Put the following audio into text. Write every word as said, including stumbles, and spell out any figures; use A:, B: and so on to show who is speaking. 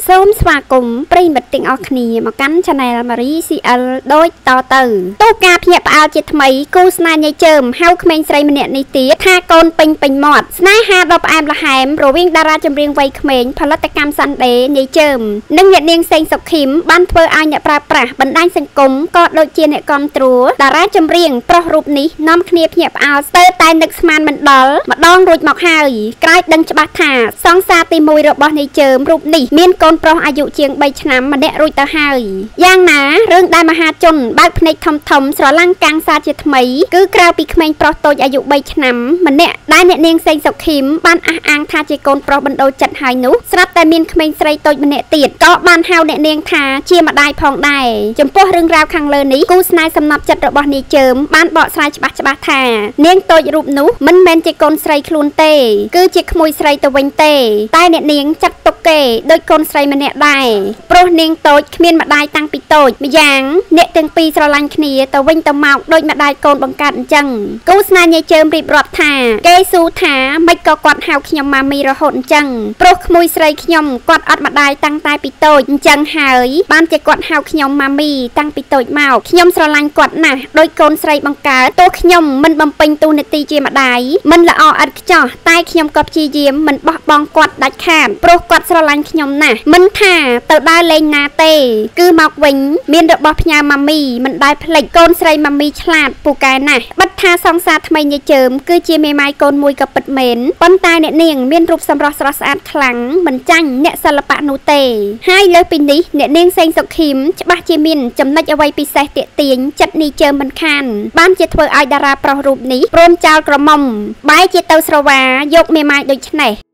A: សូមស្វាគមន៍ប្រិយមិត្តទាំងអស់គ្នាមកកាន់ Channel Marie ស៊ី អិល ដូចតទៅទូការភ្ញាក់ផ្អើលជាថ្មីគូស្នេហ៍ញ៉ៃជើមហៅក្មេងស្រីម្នាក់នេះទៀតថាកូនពេញពេញមាត់ស្នេហាដ៏ផ្អែមល្ហែមរវាងតារាចម្រៀងវ័យក្មេងផលិតកម្ម Sunday ញ៉ៃជើមនិងអ្នកនាងសេងសុខីមបានធ្វើឲ្យអ្នកប្រើប្រាស់បណ្ដាញសង្គមក៏ដូចជាអ្នកគាំទ្រតារាចម្រៀងប្រុសរូបនេះនាំគ្នាភ្ញាក់ផ្អើលស្ទើរតែនឹកស្មានមិនដល់ម្ដងរួចមកហើយក្រោយដឹងច្បាស់ថាសង្សារទីមួយរបស់ញ៉ៃជើមរូបនេះមានកូនប្រុសអាយុជាងបីឆ្នាំម្នាក់រួចទៅហើយយ៉ាងណារឿងដែលមហាជនបើកភ្នែកធំធំស្រឡាំងកាំងសាជាថ្មីគឺក្រៅពីក្មេងប្រុសតូចអាយុបីឆ្នាំម្នាក់ដែលអ្នកនាងសេងសុខីមបានអះអាងថាជាកូនប្រុសបណ្ដូលចិត្តហើយនោះស្រាប់តែមានក្មេងស្រីតូចម្នាក់ទៀតក៏បានហៅអ្នកនាងថាជាម្ដាយផងដែរចំពោះរឿងរ៉ាវខាងលើនេះគូស្នេហ៍សំណប់ចិត្តរបស់នាយជើមបានបកស្រាយច្បាស់ច្បាស់ថានាងតូចរូបនោះមិនមែនជាកូនស្រីខ្លួនទេគឺជាក្មួយស្រីទៅវិញទេតែអ្នកនាងចាត់ទុកគេដោយកូនស្រីម្នាក់ដែរព្រោះនាងតូចគ្មានម្ដាយតាំងពីតូចម្យ៉ាងអ្នកទាំងពីរស្រឡាញ់គ្នាទៅវិញទៅមកដូចម្ដាយកូនបង្កើតអញ្ចឹងគូស្នេហ៍ញ៉ៃជើមរៀបរាប់ថាគេស៊ូថាមិនក៏គាត់ហៅខ្ញុំម៉ាមីរហូតអញ្ចឹងព្រោះក្មួយស្រីខ្ញុំគាត់អត់ម្ដាយតាំងតែពីតូចអញ្ចឹងហើយបានជាគាត់ហៅខ្ញុំម៉ាមីតាំងពីតូចមកខ្ញុំស្រឡាញ់គាត់ណាស់ដោយកូនស្រីបង្កើតទោះខ្ញុំមិនបំពេញតួនាទីជាម្ដាយមិនល្អឥតខ្ចោះតែខ្ញុំក៏ព្យាយាមមិនបោះបង់គាត់ដាច់ខាតព្រោះគាត់ស្រឡាញ់ខ្ញុំណាស់មិនថាទៅដើរលេងណាទេគឺមកវិញមានរបស់ផ្ញើម៉ាមីមិនដែលភ្លេចកូនស្រីម៉ាមីឆ្លាតពូកែណាស់បិទថាសង្សារថ្មីញ៉ៃជើមគឺជាមេម៉ាយកូនមួយក៏ពិតមែនប៉ុន្តែអ្នកនាងមានរូបសម្រស់ស្រស់ស្អាតខ្លាំងមិនចាញ់អ្នកសិល្បៈនោះទេហើយលើសពីនេះអ្នកនាងសេងសុខីមច្បាស់ជាមានចំណុចអ្វីពិសេសទាក់ទាញចិត្តញ៉ៃជើមមិនខានបានជាធ្វើឲ្យតារាប្រុសរូបនេះព្រមចោលក្រមុំបែរជាទៅស្រវាយកមេម៉ាយដូចនេះ